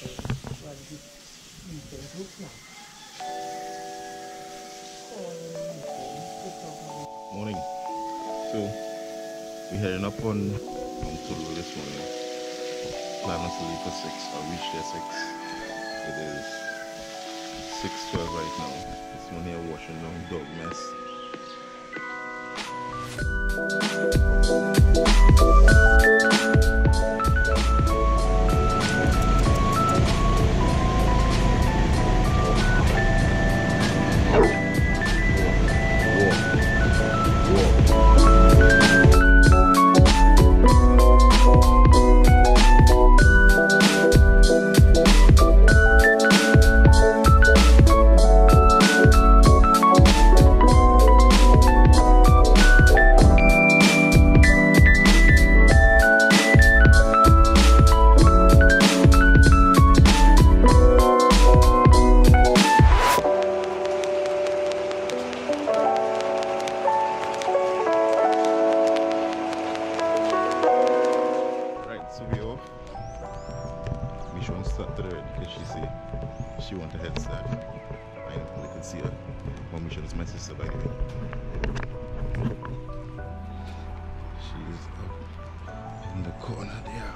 Morning. So we're heading up on Hololo this morning. Planning to leave for 6 or reach there 6. It is 6:12 right now. This one here washing down dog mess. She want to head start. I know, can see her. Mommy, is my sister, by the way. She's up in the corner there.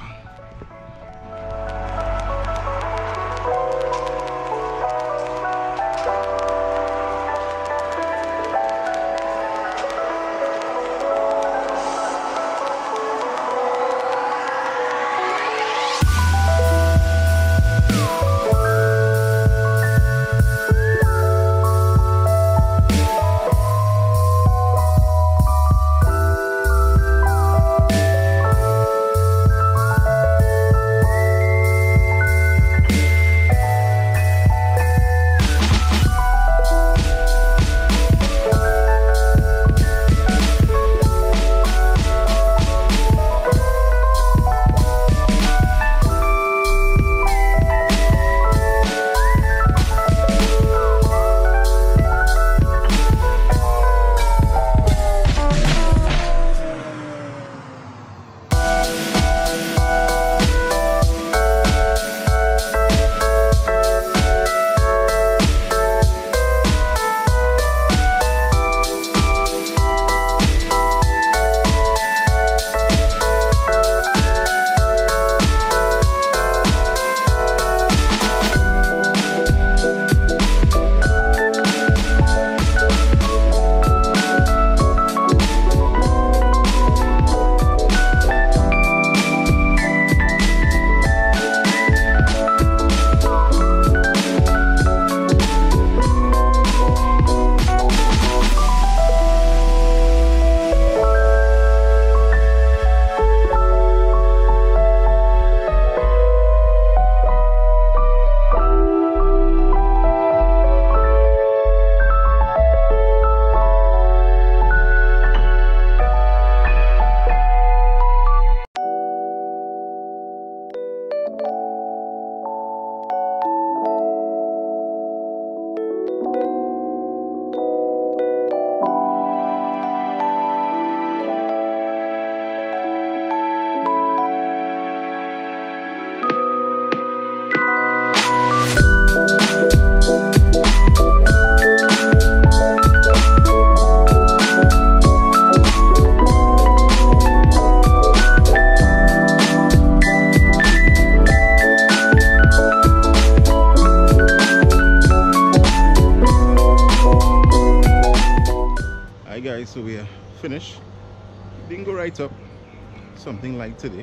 So we are finished. Didn't go right up, something like today.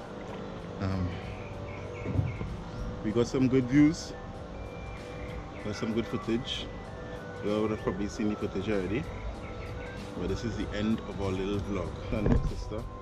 We got some good views, got some good footage. You would have probably seen the footage already, but this is the end of our little vlog. And my sister